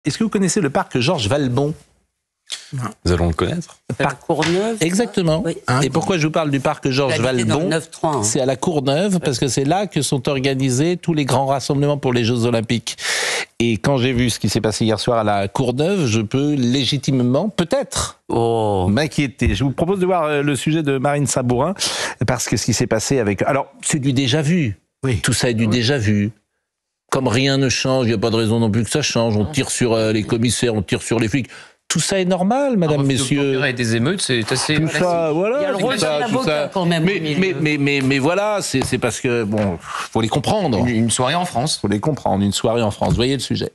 Est-ce que vous connaissez le parc Georges Valbon? Non. Nous allons le connaître. La Courneuve. Exactement. Oui. Et pourquoi je vous parle du parc Georges Valbon? C'est à la Courneuve, parce que c'est là que sont organisés tous les grands rassemblements pour les Jeux Olympiques. Et quand j'ai vu ce qui s'est passé hier soir à la Courneuve, je peux légitimement, peut-être, m'inquiéter. Je vous propose de voir le sujet de Marine Sabourin, parce que ce qui s'est passé avec... Alors, c'est du déjà-vu. Oui. Tout ça est du déjà-vu. Comme rien ne change, il n'y a pas de raison non plus que ça change. On tire sur les commissaires, on tire sur les flics. Tout ça est normal, madame, messieurs. Et des émeutes, c'est assez... Tout ça, voilà. Il y a le rôle de l'avocat quand même. Mais voilà, c'est parce que, bon, faut les comprendre. Une soirée en France. Faut les comprendre, une soirée en France. Voyez le sujet.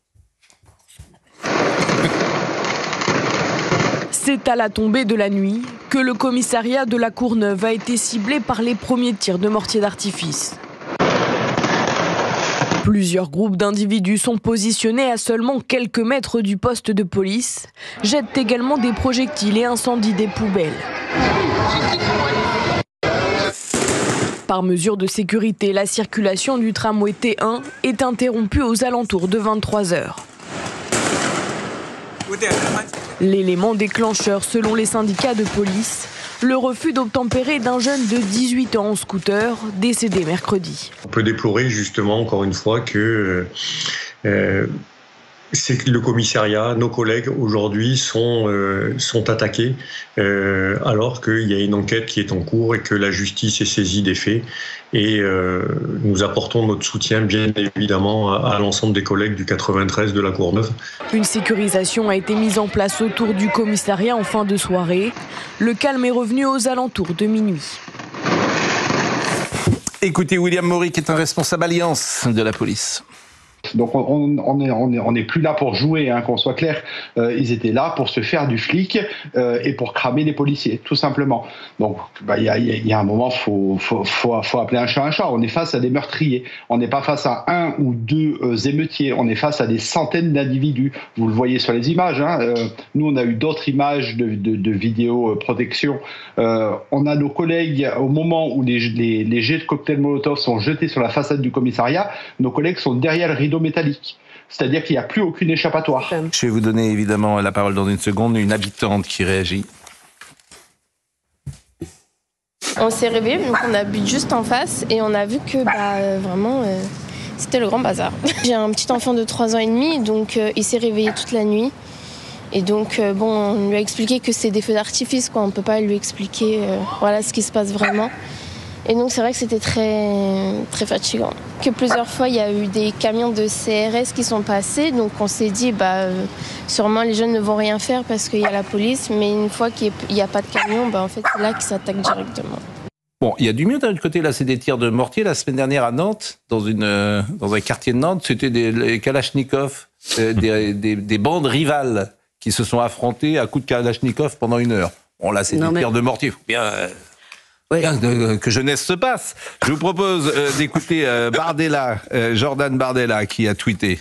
C'est à la tombée de la nuit que le commissariat de la Courneuve a été ciblé par les premiers tirs de mortier d'artifice. Plusieurs groupes d'individus sont positionnés à seulement quelques mètres du poste de police, jettent également des projectiles et incendient des poubelles. Par mesure de sécurité, la circulation du tramway T1 est interrompue aux alentours de 23 h. L'élément déclencheur, selon les syndicats de police, le refus d'obtempérer d'un jeune de 18 ans en scooter, décédé mercredi. On peut déplorer justement, encore une fois, que c'est que le commissariat, nos collègues aujourd'hui sont attaqués alors qu'il y a une enquête qui est en cours et que la justice est saisie des faits. Et nous apportons notre soutien, bien évidemment, à l'ensemble des collègues du 93 de la Courneuve. Une sécurisation a été mise en place autour du commissariat en fin de soirée. Le calme est revenu aux alentours de minuit. Écoutez William Maury, qui est un responsable alliance de la police. Donc on n'est plus là pour jouer, hein, qu'on soit clair. Ils étaient là pour se faire du flic et pour cramer les policiers, tout simplement. Donc y a un moment, faut appeler un chat. On est face à des meurtriers. On n'est pas face à un ou deux émeutiers. On est face à des centaines d'individus. Vous le voyez sur les images. Hein. Nous, on a eu d'autres images de vidéoprotection. On a nos collègues, au moment où les jets de cocktail Molotov sont jetés sur la façade du commissariat, nos collègues sont derrière le rideau métallique. C'est-à-dire qu'il n'y a plus aucune échappatoire. Je vais vous donner évidemment la parole dans une seconde. Une habitante qui réagit. On s'est réveillés, donc on habite juste en face et on a vu que vraiment c'était le grand bazar. J'ai un petit enfant de 3 ans et demi, donc il s'est réveillé toute la nuit. Et donc on lui a expliqué que c'est des feux d'artifice, quoi. On ne peut pas lui expliquer voilà ce qui se passe vraiment. Et donc c'est vrai que c'était très, très fatigant. Que plusieurs fois il y a eu des camions de CRS qui sont passés, donc on s'est dit sûrement les jeunes ne vont rien faire parce qu'il y a la police, mais une fois qu'il n'y a pas de camion, en fait c'est là qu'ils s'attaquent directement. Bon, il y a du mieux d'un autre côté, là c'est des tirs de mortier. La semaine dernière à Nantes, dans un quartier de Nantes, c'était des Kalachnikov, des bandes rivales qui se sont affrontées à coups de Kalachnikov pendant 1 heure. Bon là c'est des tirs de mortier, faut bien... que jeunesse se passe. Je vous propose d'écouter Bardella, Jordan Bardella, qui a tweeté.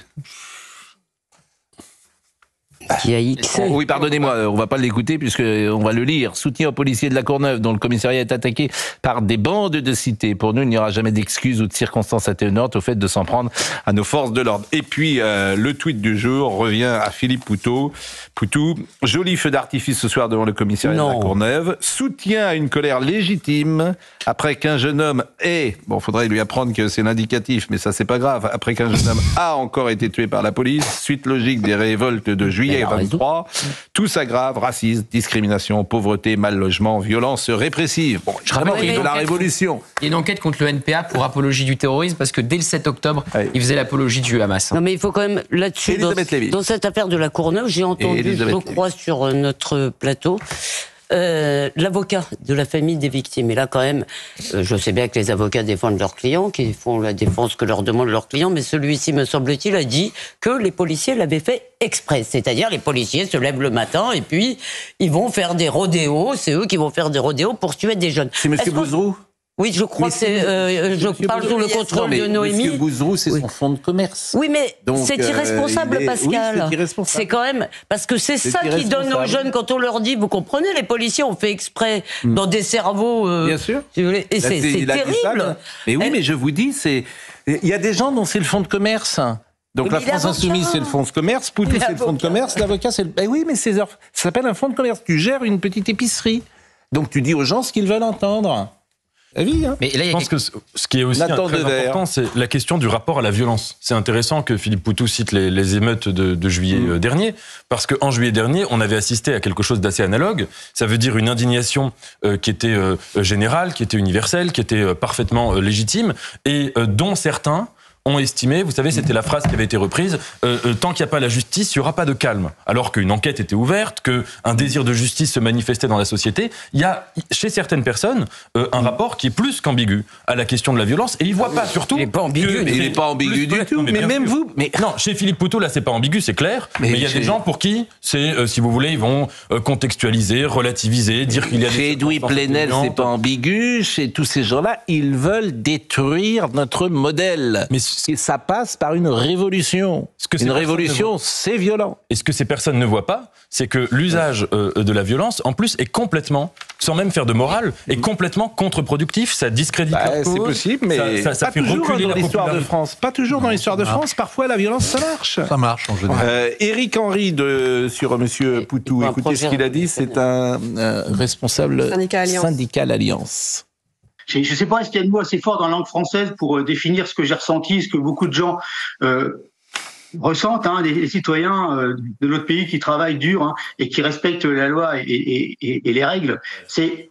Qui a Xé. Oui, pardonnez-moi, on va pas l'écouter puisqu'on va le lire. Soutien aux policiers de la Courneuve dont le commissariat est attaqué par des bandes de cité. Pour nous, il n'y aura jamais d'excuses ou de circonstances atténuantes au fait de s'en prendre à nos forces de l'ordre. Et puis, le tweet du jour revient à Philippe Poutou. Joli feu d'artifice ce soir devant le commissariat de la Courneuve. Soutien à une colère légitime après qu'un jeune homme faudrait lui apprendre que c'est l'indicatif, mais ça c'est pas grave. Après qu'un jeune homme a encore été tué par la police, suite logique des révoltes de juillet 23, tout s'aggrave, racisme, discrimination, pauvreté, mal logement, violence répressive. Bon, je rappelle qu'il y a de la révolution. Il y a une enquête contre le NPA pour apologie du terrorisme, parce que dès le 7 octobre, il faisait l'apologie du Hamas. Non mais il faut quand même, là-dessus, dans cette affaire de la Courneuve, j'ai entendu, je crois, sur notre plateau, l'avocat de la famille des victimes. Et là, quand même, je sais bien que les avocats défendent leurs clients, qu'ils font la défense que leur demandent leurs clients, mais celui-ci, me semble-t-il, a dit que les policiers l'avaient fait exprès. C'est-à-dire, les policiers se lèvent le matin et puis ils vont faire des rodéos. C'est eux qui vont faire des rodéos pour tuer des jeunes. C'est M. Bouzrou ? Oui, je crois que c'est... je parle sous le contrôle de Noémie. M. Bouzrou, c'est son fonds de commerce. Oui, mais c'est irresponsable, Pascal. Oui, c'est irresponsable. C'est quand même... Parce que c'est ça qui donne aux jeunes quand on leur dit, vous comprenez, les policiers ont fait exprès dans des cerveaux... Bien sûr. Si vous voulez, et c'est terrible. Mais oui, mais je vous dis, il y a des gens dont c'est le fonds de commerce. Donc la France Insoumise, c'est le fonds de commerce, Poutou, c'est le fonds de commerce, l'avocat, c'est le... Ben oui, mais ça s'appelle un fonds de commerce. Tu gères une petite épicerie. Donc tu dis aux gens ce qu'ils veulent entendre. La vie, hein. Mais là, je pense que ce qui est aussi très important, c'est la question du rapport à la violence. C'est intéressant que Philippe Poutou cite les émeutes de juillet dernier, parce qu'en juillet dernier, on avait assisté à quelque chose d'assez analogue. Ça veut dire une indignation qui était générale, qui était universelle, qui était parfaitement légitime, et dont certains ont estimé, vous savez, c'était la phrase qui avait été reprise, tant qu'il n'y a pas la justice, il n'y aura pas de calme. Alors qu'une enquête était ouverte, qu'un désir de justice se manifestait dans la société, il y a, chez certaines personnes, un rapport qui est plus qu'ambigu à la question de la violence, et ils ne voient pas, surtout... Il n'est pas ambigu, il n'est pas ambigu du tout, mais même vous... Non, chez Philippe Poutou, là, c'est pas ambigu, c'est clair, mais il y a des gens pour qui, c'est, si vous voulez, ils vont contextualiser, relativiser, dire qu'il y a... Chez Edoui Plenel, c'est pas ambigu, chez tous ces gens-là, ils veulent détruire notre modèle. Et ça passe par une révolution. Une révolution, c'est violent. Et ce que ces personnes ne voient pas, c'est que l'usage de la violence, en plus, est complètement, sans même faire de morale, est complètement contre-productif. Ça discrédite la cause. C'est possible, mais ça fait reculer dans l'histoire de France. Pas toujours dans l'histoire de France. Parfois, la violence, ça marche. Ça marche, en général. Éric Henry sur M. Poutou, écoutez ce qu'il a dit. C'est un responsable syndical Alliance. Je ne sais pas, est-ce qu'il y a un mot assez fort dans la langue française pour définir ce que j'ai ressenti, ce que beaucoup de gens ressentent, des citoyens de notre pays qui travaillent dur et qui respectent la loi et les règles. C'est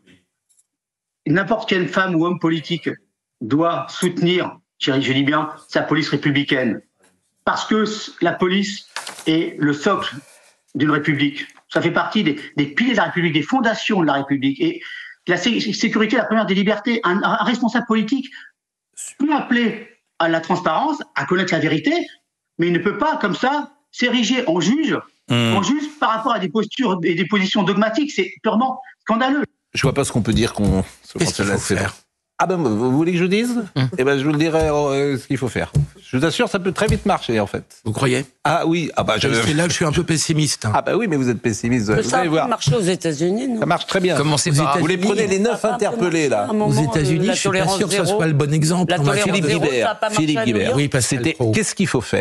n'importe quelle femme ou homme politique doit soutenir, je dis bien, sa police républicaine. Parce que la police est le socle d'une république. Ça fait partie des piliers de la République, des fondations de la République. Et la sécurité est la première des libertés. Un responsable politique peut appeler à la transparence, à connaître la vérité, mais il ne peut pas, comme ça, s'ériger en juge par rapport à des postures et des positions dogmatiques. C'est purement scandaleux. Je vois pas ce qu'on peut dire qu'on se laisse faire. Ah ben, vous voulez que je dise ? Eh ben, je vous le dirai ce qu'il faut faire. Je vous assure, ça peut très vite marcher, en fait. Vous croyez ? Ah oui. Ah bah, c'est là que je suis un peu pessimiste. Ah bah oui, mais vous êtes pessimiste. Mais ça a marché aux États-unis, non ? Ça marche très bien. Commencez par... Vous les prenez les 9 interpellés, là. Aux États-Unis, je suis pas sûr que ça soit le bon exemple. Philippe Guibert. Oui, parce que qu'est-ce qu'il faut faire ?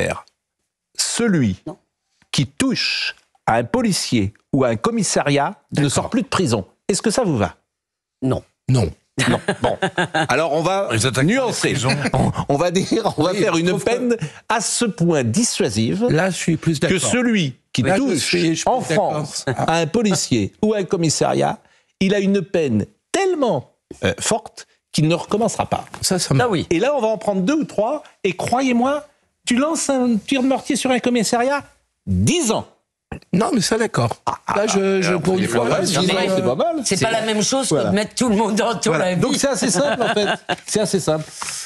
Celui qui touche à un policier ou à un commissariat ne sort plus de prison. Est-ce que ça vous va ? Non. Non. Bon. Alors on va nuancer. On va faire une peine à ce point dissuasive. Là, je suis plus d'accord. Que celui qui touche en France à un policier ou à un commissariat, il a une peine tellement forte qu'il ne recommencera pas. Ça oui. Et là, on va en prendre 2 ou 3. Et croyez-moi, tu lances un tir de mortier sur un commissariat, 10 ans. Non, mais ça, d'accord. Là, pour une fois, c'est pas mal. C'est pas la même chose que de mettre tout le monde dans la vie. Donc c'est assez simple, en fait. C'est assez simple.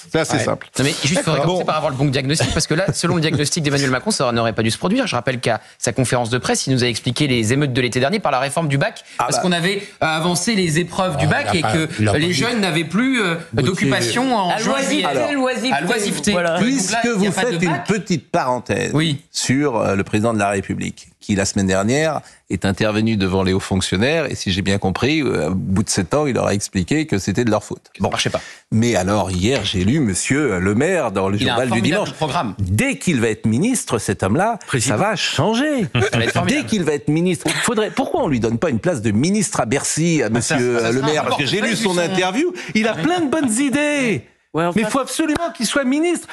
Non, mais juste, il faudrait commencer par avoir le bon diagnostic, parce que là, selon le diagnostic d'Emmanuel Macron, ça n'aurait pas dû se produire. Je rappelle qu'à sa conférence de presse, il nous a expliqué les émeutes de l'été dernier par la réforme du bac, parce qu'on avait avancé les épreuves du bac et que les jeunes n'avaient plus d'occupation en loisiveté. Voilà. Puisque vous faites une petite parenthèse sur le président de la République, qui la semaine dernière est intervenu devant les hauts fonctionnaires, et si j'ai bien compris, au bout de 7 ans, il leur a expliqué que c'était de leur faute. Bon, ça marchait pas. Mais alors, hier, j'ai lu Monsieur Le Maire dans le journal du dimanche. Dès qu'il va être ministre, cet homme-là, ça va changer. Dès qu'il va être ministre, pourquoi on lui donne pas une place de ministre à Bercy à Monsieur Le Maire ? Parce que j'ai lu son interview, il a plein de bonnes idées. Ouais, mais il faut absolument qu'il soit ministre.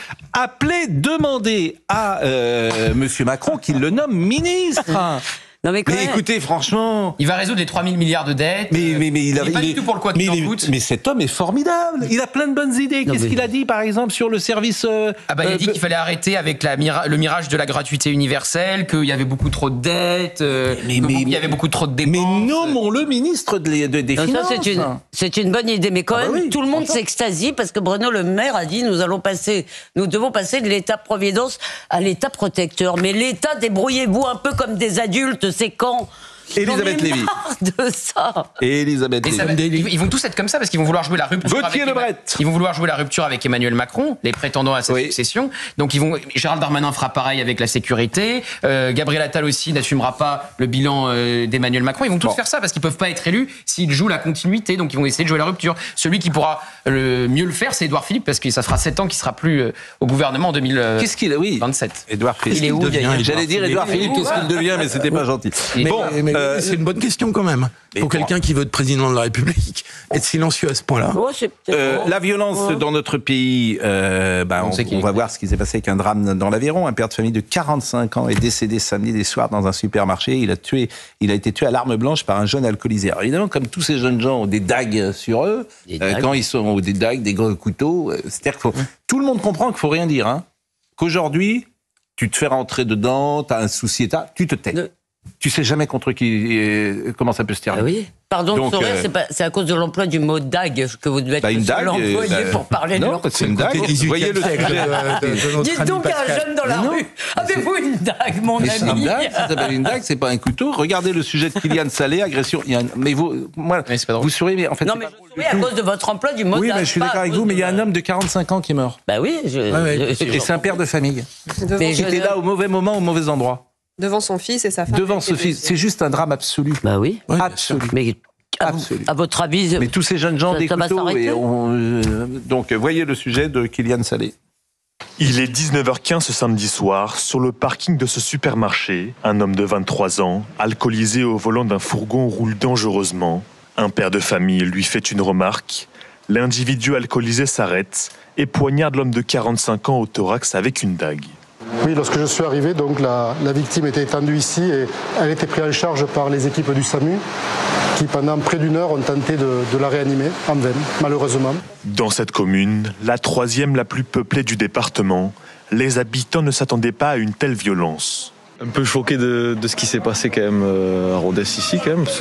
Demandez à Monsieur Macron qu'il le nomme ministre. Non mais écoutez, franchement... Il va résoudre les 3 000 milliards de dettes. Mais il n'est pas du tout pour le quoi qu'il en coûte. Mais cet homme est formidable. Il a plein de bonnes idées. Qu'est-ce qu'il a dit, par exemple, sur le service... il a dit qu'il fallait arrêter avec le mirage de la gratuité universelle, qu'il y avait beaucoup trop de dettes, qu'il y avait beaucoup trop de dépenses. Mais nommons-le ministre des Finances. Ça, c'est une bonne idée. Mais quand même, tout le monde s'extasie parce que Bruno Le Maire a dit nous devons passer de l'État-providence à l'État protecteur. Mais l'État, débrouillez-vous un peu comme des adultes. C'est quand Elisabeth Lévy. De ça. Elisabeth Lévy. Ils vont tous être comme ça parce qu'ils vont vouloir jouer la rupture. Ils vont vouloir jouer la rupture avec Emmanuel Macron, les prétendants à sa succession. Donc Gérald Darmanin fera pareil avec la sécurité. Gabriel Attal aussi n'assumera pas le bilan d'Emmanuel Macron. Ils vont tous faire ça parce qu'ils peuvent pas être élus s'ils jouent la continuité. Donc ils vont essayer de jouer la rupture. Celui qui pourra mieux le faire, c'est Édouard Philippe parce que ça fera 7 ans qu'il sera plus au gouvernement en 2027. Qu'est-ce qu'il a, Édouard Philippe. Il est où? J'allais dire Édouard Philippe, qu'est-ce qu'il devient, mais c'était pas gentil. Mais c'est une bonne question quand même. Pour quelqu'un qui veut être président de la République, être silencieux à ce point-là. La violence dans notre pays, on va voir ce qui s'est passé avec un drame dans l'Aveyron. Un père de famille de 45 ans est décédé samedi soir dans un supermarché. Il a été tué à l'arme blanche par un jeune alcoolisé. Alors évidemment, comme tous ces jeunes gens ont des dagues sur eux, quand ils sont des dagues, des gros couteaux, c'est-à-dire que tout le monde comprend qu'il faut rien dire. Hein, qu'aujourd'hui, tu te fais rentrer dedans, t'as un souci, tu te tais. Tu sais jamais contre qui, comment ça peut se terminer. Oui. Pardon de sourire, c'est à cause de l'emploi du mot dague que vous devez être employé pour parler de leur truc. C'est une dague. Vous voyez le sujet. Dites donc à un jeune dans la rue, avez-vous une dague, mon ami? C'est une dague, ça s'appelle une dague, c'est pas un couteau. Regardez le sujet de Kylian Salé, agression. Mais vous souriez, mais en fait. Non, mais je souris à cause de votre emploi du mot dague. Oui, mais je suis d'accord avec vous, mais il y a un homme de 45 ans qui est mort. Bah oui. Et c'est un père de famille. Qui était là au mauvais moment, au mauvais endroit. Devant son fils et sa femme. Devant son fils. C'est juste un drame absolu. Bah oui. Absolu. Mais à votre avis... Mais tous ces jeunes gens des couteaux... Donc, voyez le sujet de Kylian Salé. Il est 19h15 ce samedi soir. Sur le parking de ce supermarché, un homme de 23 ans, alcoolisé au volant d'un fourgon, roule dangereusement. Un père de famille lui fait une remarque. L'individu alcoolisé s'arrête et poignarde l'homme de 45 ans au thorax avec une dague. Oui, lorsque je suis arrivé, donc la victime était étendue ici et elle était prise en charge par les équipes du SAMU qui, pendant près d'une heure, ont tenté de la réanimer, en vain, malheureusement. Dans cette commune, la 3e la plus peuplée du département, les habitants ne s'attendaient pas à une telle violence. Un peu choqué de ce qui s'est passé quand même à Rodez ici quand même.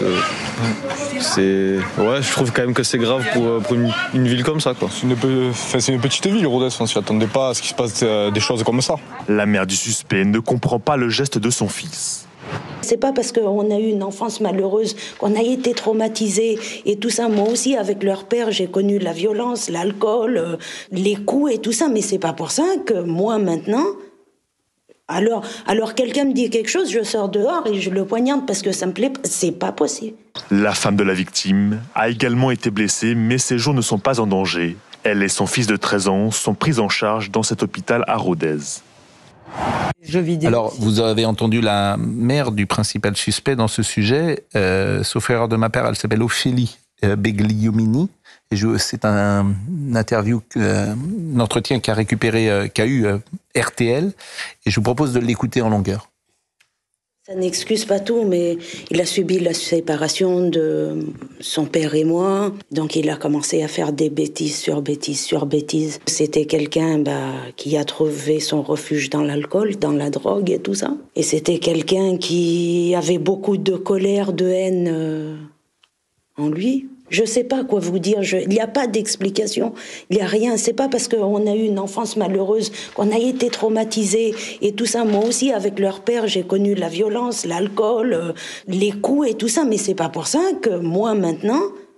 Je trouve quand même que c'est grave pour une ville comme ça, quoi. C'est une petite ville, Rodez. On s'y attendait pas à ce qu'il se passe des choses comme ça. La mère du suspect ne comprend pas le geste de son fils. C'est pas parce qu'on a eu une enfance malheureuse qu'on a été traumatisé et tout ça. Moi aussi, avec leur père, j'ai connu la violence, l'alcool, les coups et tout ça. Mais c'est pas pour ça que moi maintenant. Alors quelqu'un me dit quelque chose, je sors dehors et je le poignarde parce que ça me plaît pas. C'est pas possible. La femme de la victime a également été blessée, mais ses jours ne sont pas en danger. Elle et son fils de 13 ans sont pris en charge dans cet hôpital à Rodez. Alors, vous avez entendu la mère du principal suspect dans ce sujet. Sauf erreur de ma part, elle s'appelle Ophélie Begliomini. Et c'est un interview, un entretien qu'a eu RTL. Et je vous propose de l'écouter en longueur. Ça n'excuse pas tout, mais il a subi la séparation de son père et moi. Donc il a commencé à faire des bêtises sur bêtises sur bêtises. C'était quelqu'un qui a trouvé son refuge dans l'alcool, dans la drogue et tout ça. Et c'était quelqu'un qui avait beaucoup de colère, de haine en lui. Je sais pas quoi vous dire, il n'y a pas d'explication, il n'y a rien. C'est pas parce qu'on a eu une enfance malheureuse qu'on a été traumatisé et tout ça. Moi aussi, avec leur père, j'ai connu la violence, l'alcool, les coups et tout ça. Mais c'est pas pour ça que moi, maintenant...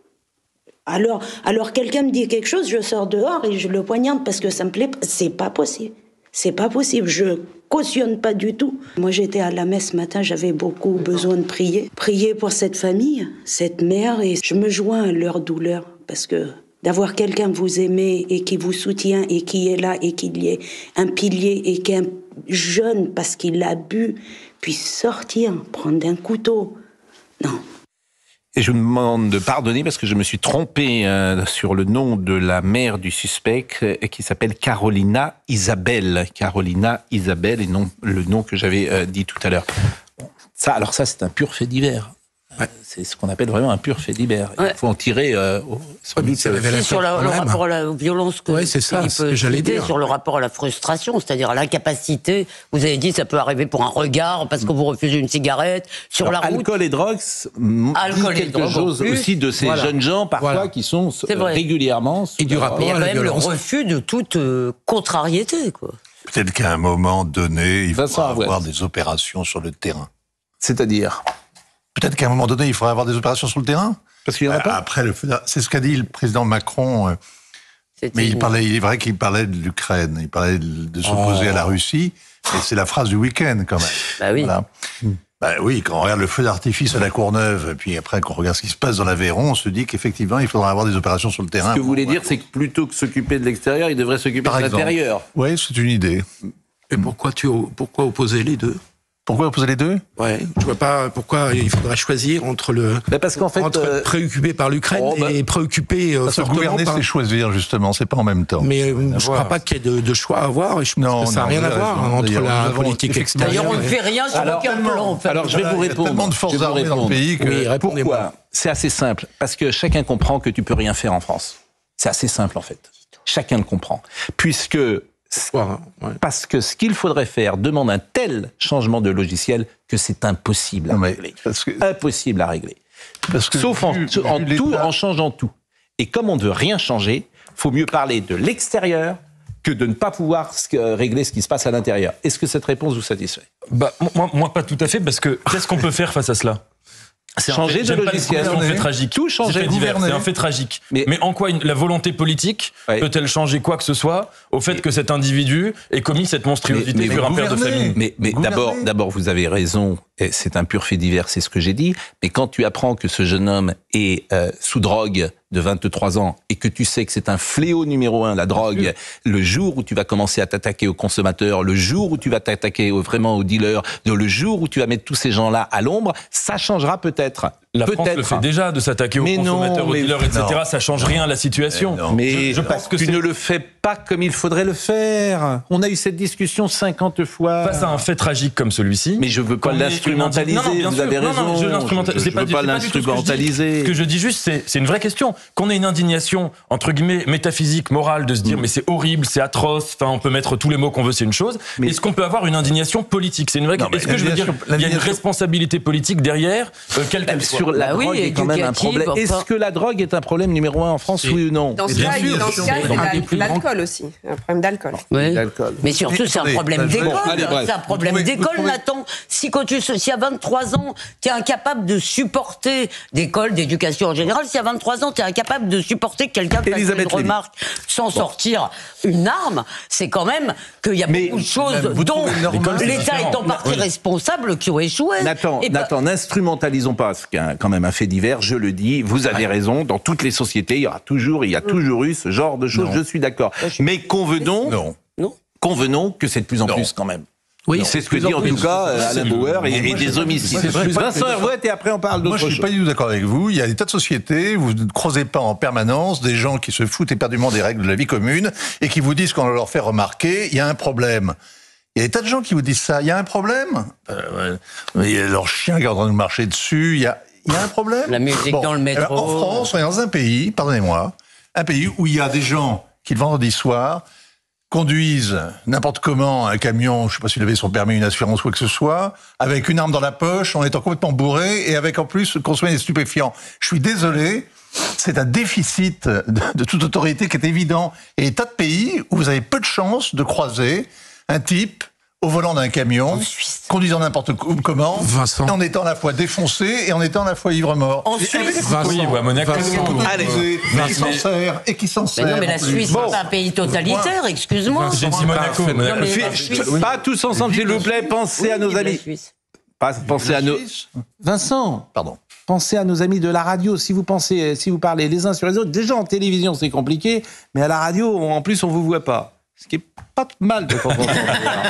Alors quelqu'un me dit quelque chose, je sors dehors et je le poignarde parce que ça me plaît pas. C'est pas possible. C'est pas possible. Je cautionne pas du tout. Moi, j'étais à la messe ce matin, j'avais beaucoup besoin de prier. Prier pour cette famille, cette mère, et je me joins à leur douleur. Parce que d'avoir quelqu'un que vous aimez et qui vous soutient et qui est là et qu'il y ait un pilier et qu'un jeune, parce qu'il a bu, puisse sortir, prendre un couteau. Non. Et je vous demande de pardonner parce que je me suis trompé sur le nom de la mère du suspect qui s'appelle Carolina Isabelle. Carolina Isabelle et non le nom que j'avais dit tout à l'heure. Ça, c'est un pur fait divers. Ouais. C'est ce qu'on appelle vraiment un pur fait divers. Ouais. Il faut en tirer sur le rapport à la violence que c'est ça, ce que j'allais dire. Sur le rapport à la frustration, c'est-à-dire à l'incapacité. Vous avez dit ça peut arriver pour un regard parce que vous refusez une cigarette sur la route. Alcool et drogue, quelque chose aussi de ces jeunes gens parfois qui sont régulièrement et du rapport il y a à quand la même violence. Le refus de toute contrariété, quoi. Peut-être qu'à un moment donné, il faut avoir des opérations sur le terrain. C'est-à-dire peut-être qu'à un moment donné, il faudrait avoir des opérations sur le terrain. Parce qu'il y en a pas. Après, c'est ce qu'a dit le président Macron. Mais il est vrai qu'il parlait de l'Ukraine, il parlait de s'opposer à la Russie, et c'est la phrase du week-end quand même. Bah oui. Voilà. Bah oui, quand on regarde le feu d'artifice à la Courneuve, et puis après qu'on regarde ce qui se passe dans l'Aveyron, on se dit qu'effectivement il faudra avoir des opérations sur le terrain. Ce que vous voulez dire, c'est que plutôt que s'occuper de l'extérieur, il devrait s'occuper de l'intérieur. Oui, c'est une idée. Et pourquoi opposer les deux ? Pourquoi opposer les deux ? Ouais, je vois pas pourquoi il faudrait choisir entre parce qu'en fait, entre préoccupé par l'Ukraine et préoccupé parce que gouverner, c'est choisir justement, c'est pas en même temps. Mais je crois pas qu'il y ait de choix à avoir. Et je pense que ça n'a rien à voir entre la politique extérieure. D'ailleurs, on ne fait rien sur aucun plan. En fait. Alors, je vais vous répondre. Tellement de forces armées dans le pays que... Pourquoi ? C'est assez simple. Parce que chacun comprend que tu peux rien faire en France. C'est assez simple, en fait. Chacun le comprend. Parce que ce qu'il faudrait faire demande un tel changement de logiciel que c'est impossible à régler. Impossible à régler. Sauf en changeant tout. Et comme on ne veut rien changer, il faut mieux parler de l'extérieur que de ne pas pouvoir régler ce qui se passe à l'intérieur. Est-ce que cette réponse vous satisfait ? Moi, pas tout à fait, parce que qu'est-ce qu'on peut faire face à cela ? Changer de logiciel, c'est un fait tragique. Tout changer, c'est un fait tragique. Mais en quoi la volonté politique peut-elle changer quoi que ce soit au fait que cet individu ait commis cette monstruosité sur un père de famille ? Mais d'abord, vous avez raison. Et c'est un pur fait divers, c'est ce que j'ai dit. Mais quand tu apprends que ce jeune homme est sous drogue de 23 ans et que tu sais que c'est un fléau numéro 1, la drogue, le jour où tu vas commencer à t'attaquer aux consommateurs, le jour où tu vas t'attaquer vraiment aux dealers, le jour où tu vas mettre tous ces gens-là à l'ombre, ça changera peut-être. La France le fait déjà, de s'attaquer aux consommateurs, aux dealers, etc. Non. Ça change rien à la situation. Mais je pense que tu ne le fais pas comme il faudrait le faire. On a eu cette discussion 50 fois. Face à un fait tragique comme celui-ci. Mais je veux pas l'instrumentaliser. Vous avez raison. Je veux pas l'instrumentaliser. Ce que je dis juste, c'est une vraie question. Qu'on ait une indignation, entre guillemets, métaphysique, morale, de se dire, mais c'est horrible, c'est atroce, enfin, on peut mettre tous les mots qu'on veut, c'est une chose. Mais est-ce qu'on peut avoir une indignation politique ? C'est une vraie question. Est-ce que je veux dire, il y a une responsabilité politique derrière, quelle qu'elle soit ? La drogue est quand même un problème. Est-ce que la drogue est un problème numéro 1 en France, oui ou non ? Dans ce cas, c'est l'alcool aussi. Un problème d'alcool. Oui. Mais surtout, c'est un problème d'école. C'est un problème d'école, Nathan. Si à 23 ans, tu es incapable de supporter d'école, d'éducation en général, si à 23 ans, tu es incapable de supporter que quelqu'un fasse une remarque sans sortir une arme, c'est quand même qu'il y a beaucoup de choses dont l'État est en partie responsable qui ont échoué. Nathan, n'instrumentalisons pas ce quand même un fait divers, je le dis, vous avez raison, dans toutes les sociétés, il y a toujours eu ce genre de choses, je suis d'accord. Mais convenons que c'est de plus en plus quand même. Oui, c'est ce que dit en tout cas Alain Bauer et des homicides. Vincent Herouette, et après on parle d'autre chose. Moi je suis pas du tout d'accord avec vous, il y a des tas de sociétés, vous ne croisez pas en permanence des gens qui se foutent éperdument des règles de la vie commune et qui vous disent qu'on leur fait remarquer, il y a un problème. Il y a des tas de gens qui vous disent ça, il y a un problème. Il y a leur chien qui est en train de marcher dessus, il y a un problème. La musique dans le métro. Alors, en France, on est dans un pays, pardonnez-moi, un pays où il y a des gens qui, le vendredi soir, conduisent n'importe comment un camion, je ne sais pas s'il avait son permis, une assurance ou quoi que ce soit, avec une arme dans la poche, en étant complètement bourré et avec en plus consommer des stupéfiants. Je suis désolé, c'est un déficit de toute autorité qui est évident. Et il y a des tas de pays où vous avez peu de chances de croiser un type au volant d'un camion, conduisant n'importe comment, en étant à la fois défoncé et en étant à la fois ivre-mort. En Suisse, à Monaco. Qui s'en sert. Non, mais la Suisse, c'est pas un pays totalitaire, excuse-moi. J'ai dit Monaco. Pas tous ensemble, s'il vous plaît, pensez à nos amis. Pensez à nos... Vincent, pardon. Pensez à nos amis de la radio. Si vous parlez les uns sur les autres, déjà en télévision, c'est compliqué, mais à la radio, en plus, on vous voit pas. Ce qui est pas mal de temps en temps.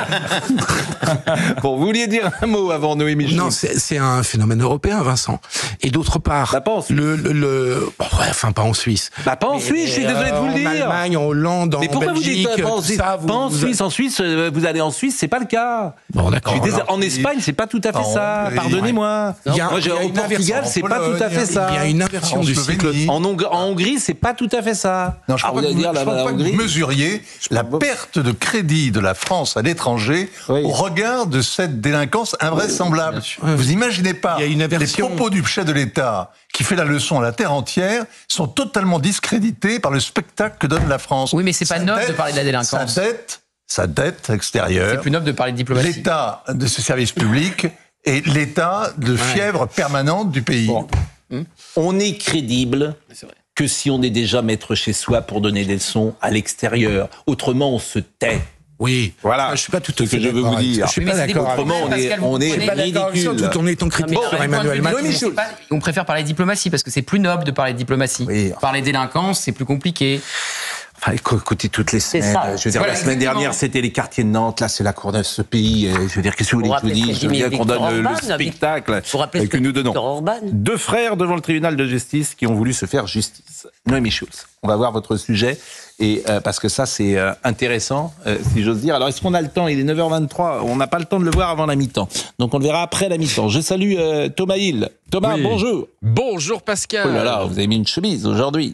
Bon, vous vouliez dire un mot avant Noémie Schmitt. Non, c'est un phénomène européen, Vincent. Et d'autre part, pas en Suisse. Pas en Suisse. Pas en Suisse, je suis désolé de vous le dire. En Allemagne, en Hollande, en Belgique. Mais pourquoi vous dites pas en Suisse ? Pas en Suisse. En Suisse, vous allez en Suisse, c'est pas le cas. Bon, d'accord. En Espagne, c'est pas tout à fait ça. Pardonnez-moi. Au Portugal, c'est pas tout à fait ça. Il y a une inversion du cycle. En Hongrie, c'est pas tout à fait ça. Non, je ne crois pas que vous mesuriez la perte de crédit de la France à l'étranger au regard de cette délinquance invraisemblable. Vous imaginez pas, les propos du chef de l'État qui fait la leçon à la terre entière sont totalement discrédités par le spectacle que donne la France. Oui, mais c'est pas noble de parler de la délinquance. Sa dette extérieure. C'est plus noble de parler de diplomatie. L'état de ses services publics et l'état de fièvre permanente du pays. Bon. On n'est crédible que si on est déjà maître chez soi pour donner des leçons à l'extérieur. Autrement, on se tait. Oui, voilà. Je suis pas tout à fait je veux vous dire. Je suis pas d'accord. Autrement, on est ridicule. Tout en étant critique sur Emmanuel Macron. On préfère parler de diplomatie parce que c'est plus noble de parler de diplomatie. Oui. Parler délinquance, c'est plus compliqué. Enfin, écoutez, toutes les semaines. Je veux dire, la semaine dernière, c'était les quartiers de Nantes. Là, c'est la Courneuve, ce pays. Je veux dire, qu'est-ce que vous voulez que je vous dise? Je veux bien qu'on donne le spectacle que nous donnons. Deux frères devant le tribunal de justice qui ont voulu se faire justice. Noémie Schulz, on va voir votre sujet. Et parce que ça, c'est intéressant, si j'ose dire. Alors, est-ce qu'on a le temps? Il est 9h23. On n'a pas le temps de le voir avant la mi-temps. Donc, on le verra après la mi-temps. Je salue Thomas Hill. Thomas, bonjour. Bonjour, Pascal. Oh là là, vous avez mis une chemise aujourd'hui.